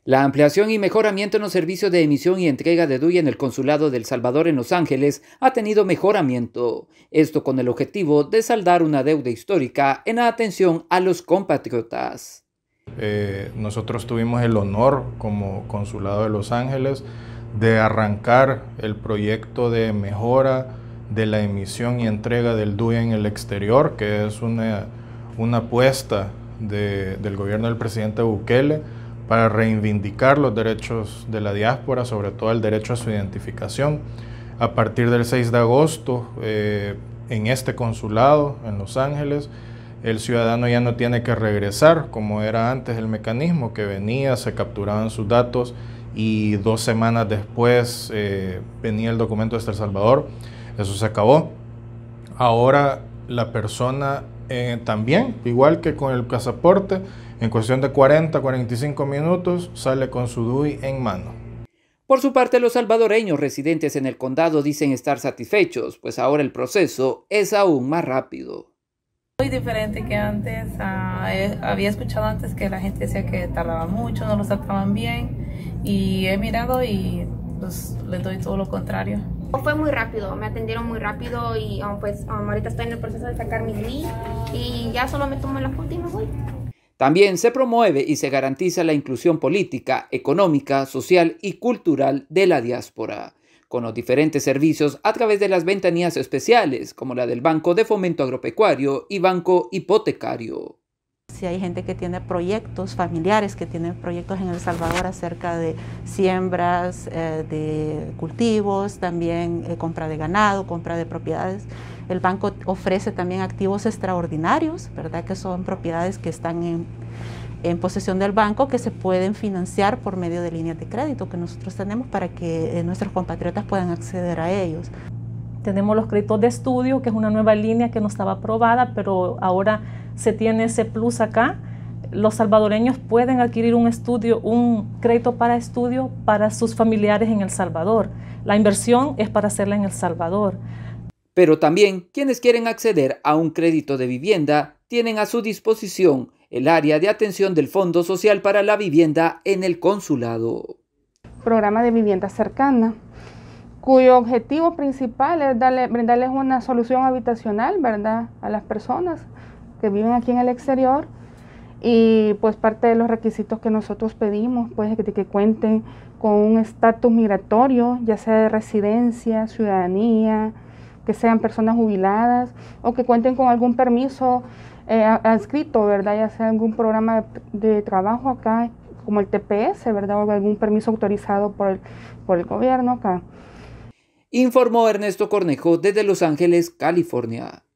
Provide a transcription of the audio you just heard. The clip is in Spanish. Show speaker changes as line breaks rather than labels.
La ampliación y mejoramiento en los servicios de emisión y entrega de DUI en el Consulado de El Salvador en Los Ángeles ha tenido mejoramiento. Esto con el objetivo de saldar una deuda histórica en la atención a los compatriotas.
Nosotros tuvimos el honor como Consulado de Los Ángeles de arrancar el proyecto de mejora de la emisión y entrega del DUI en el exterior, que es una apuesta del gobierno del presidente Bukele para reivindicar los derechos de la diáspora, sobre todo el derecho a su identificación. A partir del 6 de agosto, en este consulado en Los Ángeles, el ciudadano ya no tiene que regresar como era antes el mecanismo, que venía, se capturaban sus datos y 2 semanas después venía el documento desde El Salvador. Eso se acabó. Ahora la persona también, igual que con el pasaporte, en cuestión de 40-45 minutos sale con su DUI en mano.
Por su parte, los salvadoreños residentes en el condado dicen estar satisfechos, pues ahora el proceso es aún más rápido.
Muy diferente que antes. Había escuchado antes que la gente decía que tardaba mucho, no lo sacaban bien, y he mirado y pues les doy todo lo contrario.
Fue muy rápido, me atendieron muy rápido y pues ahorita estoy en el proceso de sacar mi DNI y ya solo me tomo la foto y me voy.
También se promueve y se garantiza la inclusión política, económica, social y cultural de la diáspora, con los diferentes servicios a través de las ventanillas especiales, como la del Banco de Fomento Agropecuario y Banco Hipotecario.
Si hay gente que tiene proyectos, familiares que tienen proyectos en El Salvador acerca de siembras, de cultivos, también compra de ganado, compra de propiedades. El banco ofrece también activos extraordinarios, ¿verdad? Que son propiedades que están en posesión del banco, que se pueden financiar por medio de líneas de crédito que nosotros tenemos para que nuestros compatriotas puedan acceder a ellos.
Tenemos los créditos de estudio, que es una nueva línea que no estaba aprobada, pero ahora se tiene ese plus acá. Los salvadoreños pueden adquirir un crédito para estudio para sus familiares en El Salvador. La inversión es para hacerla en El Salvador.
Pero también quienes quieren acceder a un crédito de vivienda tienen a su disposición el área de atención del Fondo Social para la Vivienda en el Consulado.
Programa de vivienda cercana, cuyo objetivo principal es brindarles una solución habitacional, ¿verdad?, a las personas que viven aquí en el exterior. Y pues parte de los requisitos que nosotros pedimos, pues que cuenten con un estatus migratorio, ya sea de residencia, ciudadanía, que sean personas jubiladas o que cuenten con algún permiso adscrito, ¿verdad?, ya sea algún programa de trabajo acá, como el TPS, ¿verdad?, o algún permiso autorizado por el gobierno acá.
Informó Ernesto Cornejo desde Los Ángeles, California.